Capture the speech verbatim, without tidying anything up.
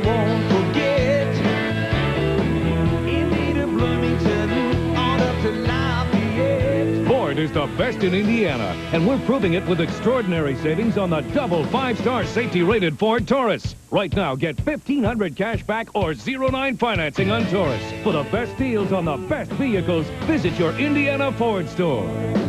won't forget. Indy to Bloomington, on up to Lafayette. Ford is the best in Indiana, and we're proving it with extraordinary savings on the double five-star safety-rated Ford Taurus. Right now, get fifteen hundred dollars cash back or zero nine financing on Taurus. For the best deals on the best vehicles, visit your Indiana Ford store.